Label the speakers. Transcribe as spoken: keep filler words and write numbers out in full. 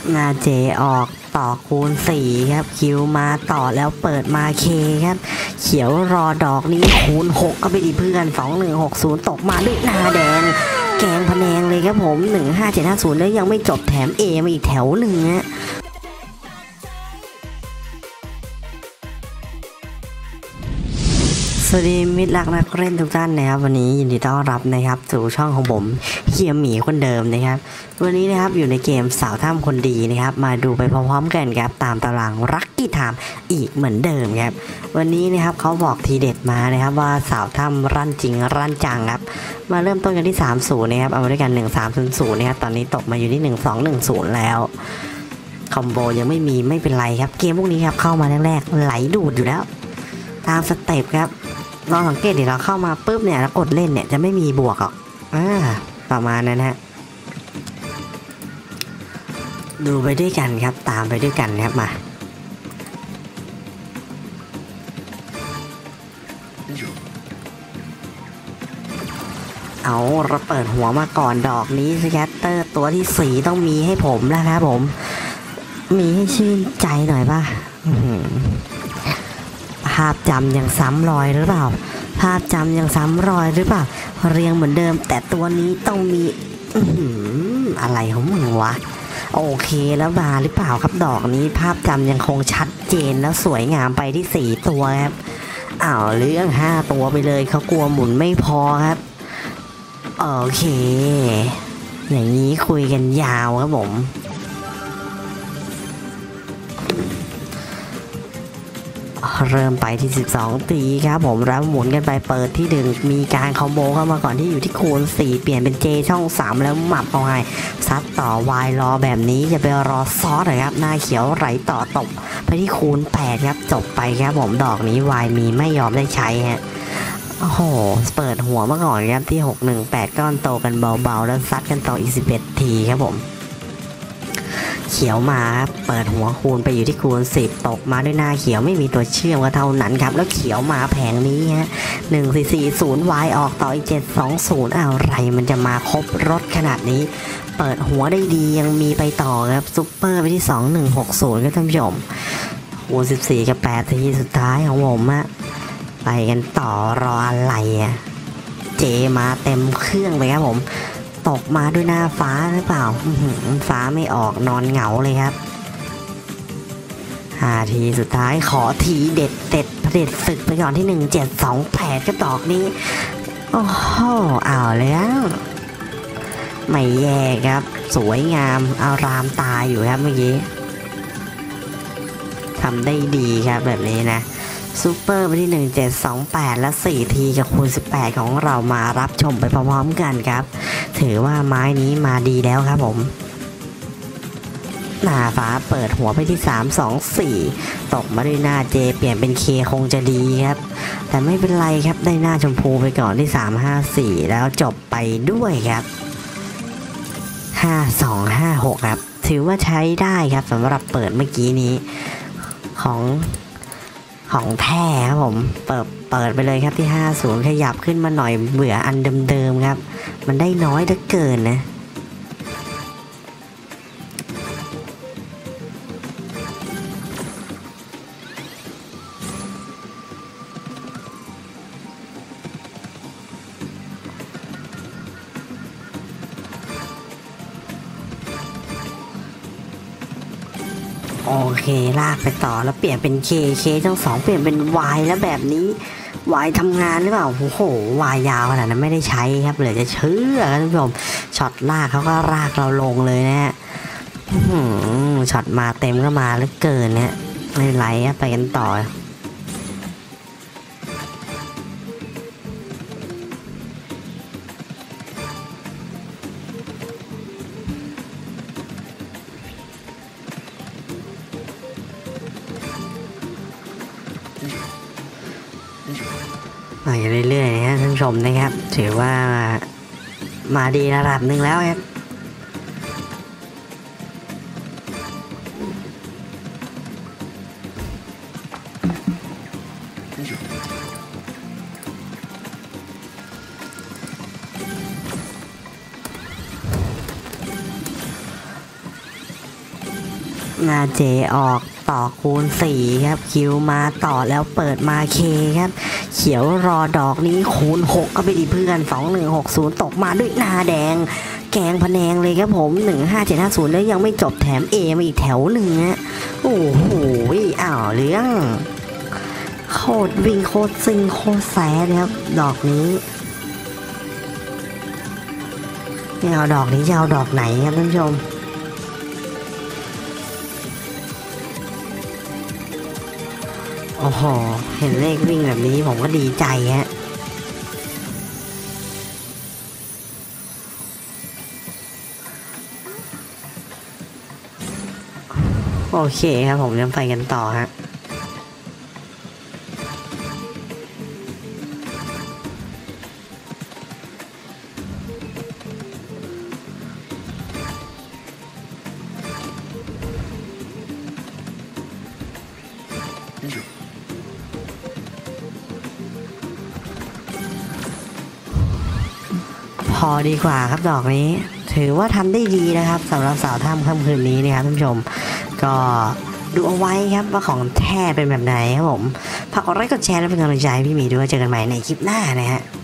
Speaker 1: นาเจออกต่อคูณสี่ครับคิวมาต่อแล้วเปิดมาเคครับเขียวรอดอกนี้คูณหกก็ไปดีเพื่อนสองหนึ่งหกศูนย์ตกมาด้วยนาแดงแกงพะแนงเลยครับผมหนึ่งห้าเจ็ดห้าศูนย์แล้วยังไม่จบแถม A มาอีกแถวหนึ่งฮะสวัสดีมิตรรักนักเล่นทุกท่านนะครับวันนี้ยินดีต้อนรับนะครับสู่ช่องของผมเฮียหมีคนเดิมนะครับวันนี้นะครับอยู่ในเกมสาวถ้ำคนดีนะครับมาดูไปพร้อมๆกันครับตามตารางรักกี้ไทม์อีกเหมือนเดิมครับวันนี้นะครับเขาบอกทีเด็ดมานะครับว่าสาวถ้ำรั่นจริงรั่นจังครับมาเริ่มต้นกันที่สามสิบนะครับเอามาด้วยกันหนึ่งสามศูนย์ศูนย์นะครับตอนนี้ตกมาอยู่ที่หนึ่งสองหนึ่งศูนย์แล้วคอมโบยังไม่มีไม่เป็นไรครับเกมพวกนี้ครับเข้ามาแรกๆไหลดูดอยู่แล้วตามสเต็ปครับลองสังเกตดิเราเข้ามาปุ๊บเนี่ยแล้วกดเล่นเนี่ยจะไม่มีบวกหรอกอ่าประมาณนั้นฮะดูไปด้วยกันครับตามไปด้วยกันครับมาเอาเราเปิดหัวมาก่อนดอกนี้สแกตเตอร์ตัวที่สี่ต้องมีให้ผมนะครับผมมีให้ชื่นใจหน่อยป่ะภาพจำยังซ้ำรอยหรือเปล่าภาพจำยังซ้ำรอยหรือเปล่าเรียงเหมือนเดิมแต่ตัวนี้ต้องมีอะไรของมึงวะโอเคแล้วมาหรือเปล่าครับดอกนี้ภาพจำยังคงชัดเจนแล้วสวยงามไปที่สี่ตัวครับอ้าวเรื่องห้าตัวไปเลยเขากลัวหมุนไม่พอครับโอเคอย่างนี้คุยกันยาวครับผมเริ่มไปที่สิบสองตีครับผมแล้วหมุนกันไปเปิดที่หนึ่งมีการคอมโบเข้ามาก่อนที่อยู่ที่คูณสี่เปลี่ยนเป็น J ช่องสามแล้วหมับเอาไงซัดต่อ Y รอแบบนี้จะไปรอซอสนะครับหน้าเขียวไหลต่อตบไปที่คูณแปดครับจบไปครับผมดอกนี้ Y มีไม่ยอมได้ใช้ฮะโอ้โหเปิดหัวมาก่อนครับที่หกหนึ่งแปดก้อนโตกันเบาๆแล้วซัดกันต่ออีกสิบเอ็ดทีครับผมเขียวมาเปิดหัวคูณไปอยู่ที่คูณสิบตกมาด้วยหน้าเขียวไม่มีตัวเชื่อมก็เท่านั้นครับแล้วเขียวมาแผงนี้ฮะหนึ่งสี่สี่ศูนย์ Y ออกต่ออีกเจ็ดสองศูนย์อะไรมันจะมาครบรถขนาดนี้เปิดหัวได้ดียังมีไปต่อครับซุปเปอร์ไปที่สองหนึ่งหกศูนย์ก็ท่านผู้ชมคูณสิบสี่กับแปดทีสุดท้ายของผมอะไปกันต่อรออะไรอะเจมาเต็มเครื่องไปครับผมตกมาด้วยหน้าฟ้าหรือเปล่าฟ้าไม่ออกนอนเหงาเลยครับห้าทีสุดท้ายขอทีเด็ดเด็ดเด็ดศึกไปก่อนที่หนึ่งเจ็ดสองแปดก็ดอกนี้โอ้โหเอาแล้วไม่แย่ครับสวยงามอารามตาอยู่ครับเมื่อกี้ทำได้ดีครับแบบนี้นะซูเปอร์ไปที่หนึ่งเจ็ดสองแปดและสี่ทีกับคูณสิบแปดของเรามารับชมไปพร้อมๆกันครับถือว่าไม้นี้มาดีแล้วครับผมหน้าฟ้าเปิดหัวไปที่สามสองสี่ตกมาด้วยหน้าเจเปลี่ยนเป็นเคคงจะดีครับแต่ไม่เป็นไรครับได้หน้าชมพูไปก่อนที่สามห้าสี่แล้วจบไปด้วยครับห้าสองห้าหกครับถือว่าใช้ได้ครับสำหรับเปิดเมื่อกี้นี้ของของแท้ครับผมเปิดเปิดไปเลยครับที่ห้าสิบขยับขึ้นมาหน่อยเบื่ออันเดิมๆครับมันได้น้อยเหลือเกินนะโอเคลากไปต่อแล้วเปลี่ยนเป็น K K ทั้งสองเปลี่ยนเป็น Y แล้วแบบนี้ Y ทำงานหรือเปล่าโอ้โห Y ยาวขนาดนั้นไม่ได้ใช้ครับเหลือจะเชื่อครับท่านผู้ชมช็อตลากเขาก็ลากเราลงเลยนะฮะช็อตมาเต็มก็มาเหลือเกินเนี่ยไม่ไหลไปกันต่อมาอยู่เรื่อยๆนะท่านผู้ชมนะครับถือว่ามาดีระดับหนึ่งแล้วครับนาเจออกต่อคูณสี่ครับคิวมาต่อแล้วเปิดมาเคครับเขียวรอดอกนี้คูณหกก็ไปดีเพื่อนสองหนึ่งหกศูนย์ตกมาด้วยนาแดงแกงพะแนงเลยครับผมหนึ่งห้าเจ็ดห้าศูนย์แล้วยังไม่จบแถม A มาอีกแถวหนึ่งฮะโอ้โหอ้าวเรื่องโคตรวิ่งโคตรซิงโคตรแซ่ครับดอกนี้จะเอาดอกนี้จะเอาดอกไหนครับท่านผู้ชมโอ้โหเห็นเลขวิ่งแบบนี้ผมก็ดีใจฮะโอเคครับผมจะไปกันต่อฮะพอดีกว่าครับดอกนี้ถือว่าทำได้ดีนะครับสำหรับสาวถ้ำค่ำคืนนี้นะครับท่านผู้ชมก็ดูเอาไว้ครับว่าของแท้เป็นแบบไหนครับผมฝากกดไลค์กดแชร์และเป็นกำลังใจให้พี่หมีด้วยเจอกันใหม่ในคลิปหน้านะฮะ